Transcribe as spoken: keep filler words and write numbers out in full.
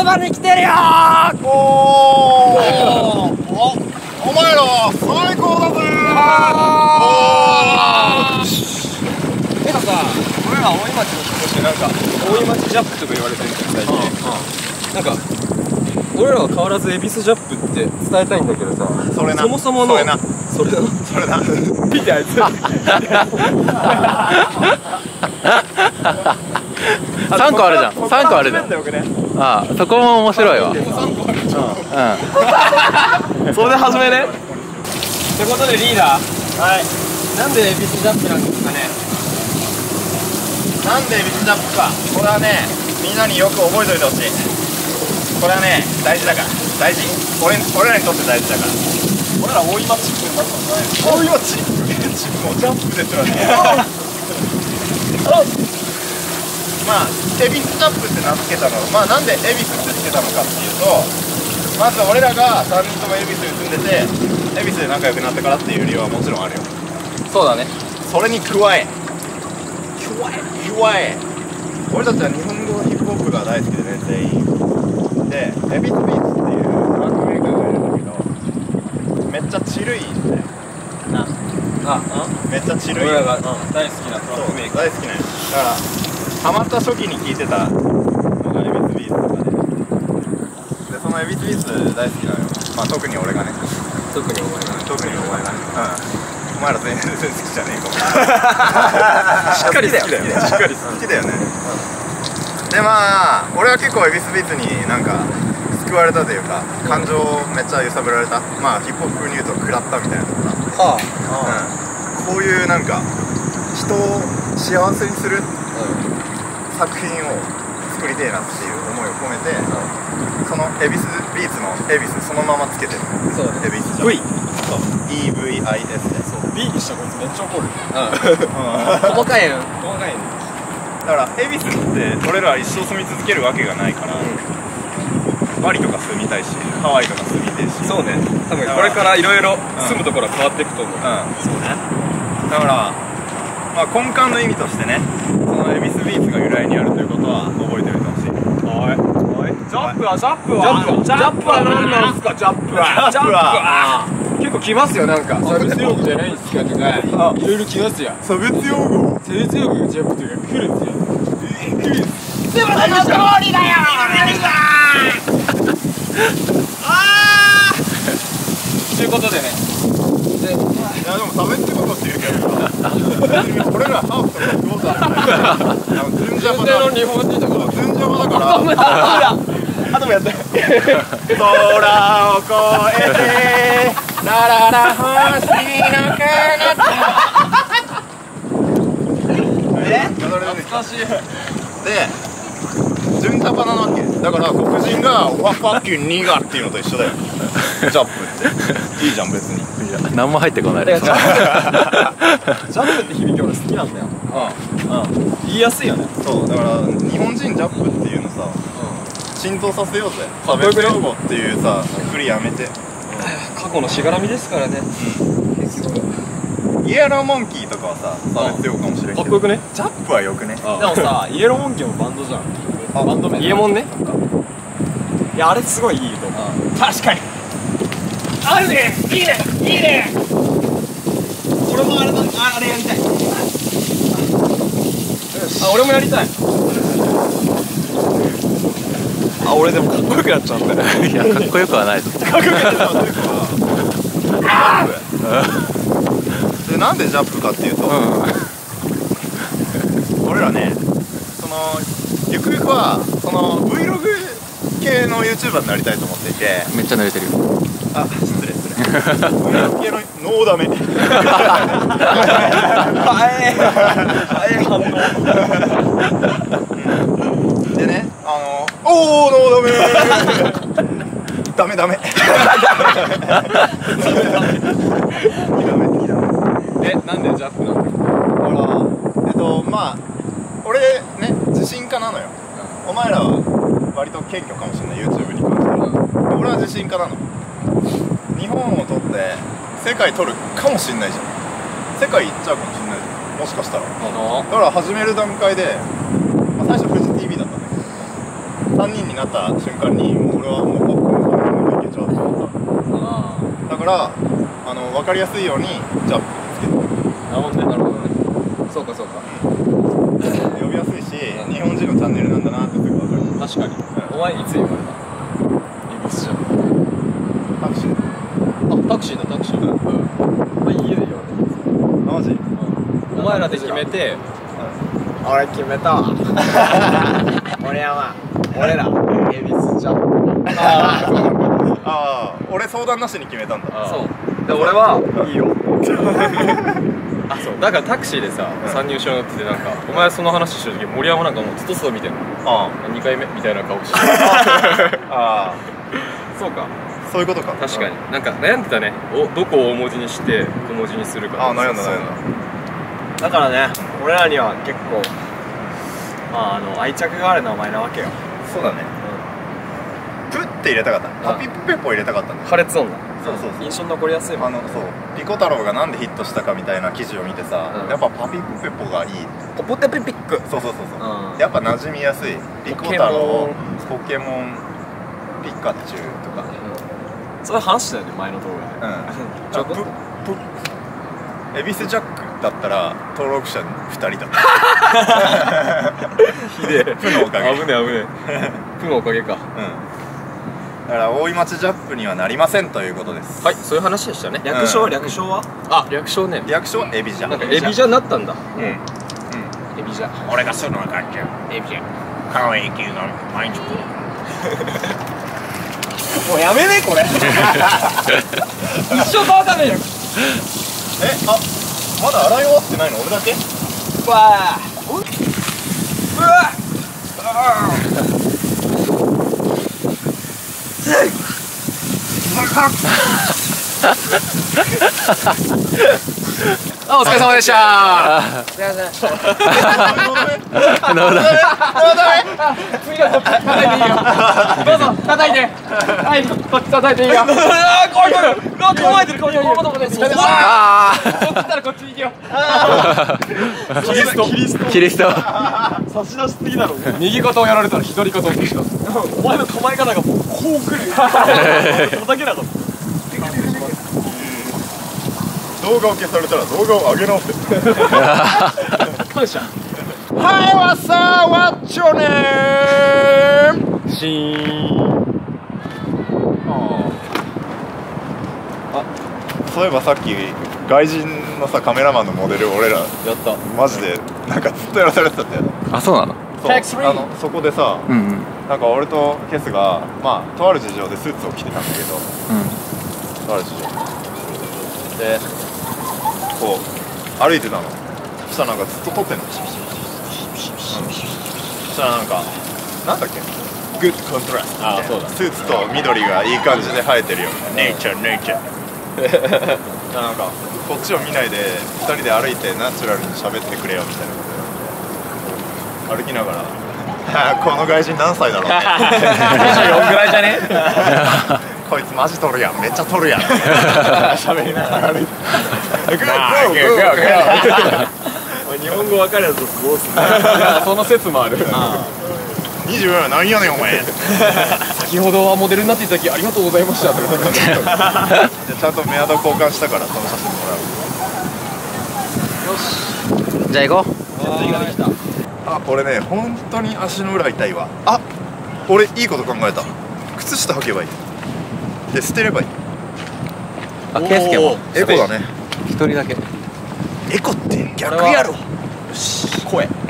まで来てるよー。 おーおお前ら最高だぜー。 てかさ、俺ら大井町の人ってなんか大井町ジャップとか言われてるじゃん最近。なんか俺らは変わらず恵比寿ジャップって伝えたいんだけどさ、 それな、 そもそものそれな、 それなそれな見てあいつさんこあるじゃん、さんこあるじゃん。ああ、そこも面白いわ。うん、 それで始めね。ってことでリーダー、はい、なんで恵比寿ジャップなんですかね。 なんで恵比寿ジャップか、これはね、みんなによく覚えておいてほしい。これはね、大事だから、大事。俺俺らにとって大事だから。 俺ら大井町ってなったんだね。 大井町もうジャンプですらねまあ、恵比寿ジャップって名付けたの、まあなんで恵比寿ってつけたのかっていうと、まず俺らがさんにんとも恵比寿に住んでて、恵比寿で仲良くなったからっていう理由はもちろんあるよ。 そうだね。 それに加え加え加え俺たちは日本語ヒップホップが大好きでね、全員で、エビットビーツっていうトラックメーカーがいるんだけど、めっちゃチルいんだよな。 あ、 めっちゃチルい。 俺らが大好きなトラックメーカー。 大好きなよ。だからハマった初期に聞いてたのがエビットビーツとかで、でそのエビットビーツ大好きなのよ。まあ特に俺がね。 特にお前がね。 特にお前がね。うん。お前ら全然好きじゃねえかも。 しっかり好きだよね。 しっかり好きだよね。でまあ俺は結構エビスビーツになんか救われたというか、感情をめっちゃ揺さぶられた。まあヒップホップ風に言うと食らったみたいなところがあって、はあ、うん、こういうなんか人を幸せにする作品を作りてえなっていう思いを込めて、うん、そのエビスビーツのエビスそのままつけてる。そうだね。エビスじゃん。V。そう。イーブイアイエス で。そう。B にしたこいつめっちゃ怒る。うん。細かいの。細かいの。だから恵比寿って俺らは一生住み続けるわけがないから、うん、バリとか住みたいしハワイとか住みたいし。そうね。 多分これからいろいろ住むところは変わっていくと思う。うん、 そうね。だからまあ根幹の意味としてね、その恵比寿ビーツが由来にあるということは覚えておいてほしい。はい。ジャップはジャップはジャップは何なんすか。ジャップはジャップは結構来ますよ。なんか差別用語じゃないんですかとかいろいろ来ますよ。 差別用語差別用語がジャップとか来るんですよ。 来るんですその通りだよあーということでね、でいやでも差別用語って言うけどさ俺らハーフとかクォーターなんでズンジャパだの日本人とかズンジャパだからあともやって空を越えてラララ星の彼方え懐かしい。でズンジャパなわけだから、黒人が「ワファッキュニガ」っていうのと一緒だよ。ジャップっていいじゃん別に。 いや、何も入ってこないです。 ジャップって響き俺好きなんだよ。うんうん、言いやすいよね。 そうだから日本人ジャップっていうのさ、浸透させようぜ。差別用語っていうさくくりやめて。 過去のしがらみですからね。 イエローモンキーとかはさ差別用語かもしれんけど、 かっこよくね。 ジャップはよくね。 でもさ、イエローモンキーもバンドじゃん。バンド名イエモンね。いやあれすごいいいと思う。確かにあるね。いいねいいね。俺もあれだ、ああれやりたい。あ、俺もやりたい。あ、俺でもかっこよくなっちゃうんだよ。 いや、かっこよくはないぞ。 かっこよくなっちゃうというかで、なんでジャップかっていうと、うん、俺らね、そのゆくゆくはその Vlog 系の YouTuber になりたいと思っていて。 めっちゃ濡れてるよ。 あ、失礼失礼Vlog 系のノーダメはいはい反応でね、あのおーノーダメダメダメえ、なんでジャップなの。 ほら、えっとまあ俺ね自信家なのよ。お前らは割と謙虚かもしれない YouTube に関しては。俺は自信家なの。日本を取って世界取るかもしんないじゃん。世界行っちゃうかもしんないじゃん、もしかしたら。だから始める段階で、まあ、最初フジ ティービー だったんだけど、 さんにんになった瞬間にもう俺はもうポップコーンさんにんもいけちゃうと思った。だからあの分かりやすいようにジャップつけて。 なるほどね。なるほどね。そうかそうか。 呼びやすいし、日本人のチャンネルなんだなってすぐ分かる。 確かに。お前いつ言われた？恵比寿じゃん。 タクシー。 あ、タクシーだタクシーだ。うん。まあ家で言われた。 マジ？ お前らで決めて。俺決めたわ。俺は俺ら恵比寿じゃん。 ああ、俺相談なしに決めたんだ。 そうで俺はいいよ。あ、そうだからタクシーでさ参入しようっててなんかお前その話してる時森山なんかもうずっとそう見てんの。ああにかいめみたいな顔してああそうかそういうことか。 確かになんか悩んでたね。おどこを大文字にして小文字にするか。 ああ悩んだ悩んだだからね俺らには結構まああの愛着がある名前なわけよ。 そうだね。プって入れたかった。パピプペポ入れたかったんだ。 破裂音だ。 そうそうそう。 印象に残りやすいもん。 あのそうピコ太郎がなんでヒットしたかみたいな記事を見てさ、やっぱパピプペポがいい。 ポポテピピック。 そうそうそうそう。やっぱ馴染みやすい。ピコ太郎、ポケモン、ピカチュウとか。 それ話したよね前の動画で。うん。ちょっと恵比寿ジャックだったら登録者ふたりだった。 ひでえ。 プのおかげ。 危ねえ危ねえ。プのおかげか。うん。 だから大井町ジャップにはなりませんということです。 はい、そういう話でしたね。略称略称は？あ、略称ね。 略称はエビジャ。 なんかエビジャになったんだ。 うん。うん。 エビジャ。 俺がするのはガッキャ。エビジャ。可愛いけど毎日。 もうやめねこれ。一生変わらねえよ。 え、あ、まだ洗い終わってないの俺だけ？ うわあ。うわあ。あ、お疲れ様でした。お疲れ様でした。次は叩いていいよ。どうぞ叩いて。はい、こっち叩いていいよ。ああ、怖い怖い。うわ、構えてる顔に。ああ。そっちったらこっち行けよ。キリスト。キリスト。キリスト。差し出しすぎだろ。右肩をやられたら左肩を消した。お前の構え方がこう来る。叩けなかった。 動画を消されたら動画を上げ直せ。 感謝。 はい、what's up? What's your name? シーン。 あ、そういえばさっき外人のさカメラマンのモデル俺らやったマジでなんかずっとやらされてたんだよ。 あ、そうなの？ そうあのそこでさ、 うんうん、 なんか俺とケスがまあとある事情でスーツを着てたんだけど、うん、とある事情でこう歩いてたの。そしたらなんかずっと撮ってんの。そしたらなんかなんだっけ、グッドコントラスト。ああそうだ。スーツと緑がいい感じで生えてるよ。ネイチャーネイチャー。なんかこっちを見ないでふたりで歩いてナチュラルに喋ってくれよみたいなことで歩きながらこの外人何歳だろうね。にじゅうよんぐらいじゃね？こいつマジ撮るやん、めっちゃ撮るやん。喋りながら歩いて。 日本語分かるやつすごいっすね。その説もある。 にじゅうよん何やねんお前。 先ほどはモデルになっていただきありがとうございました。 ちゃんとメアド交換したからその写真もらう。 よし。じゃあ行こう。 次ができた。 あ、俺ね本当に足の裏痛いわ。あ、俺いいこと考えた。靴下履けばいい。で捨てればいい。 あ、ケイスケもエコだね。 一人だけ。 エコって逆やろ。 よし、声。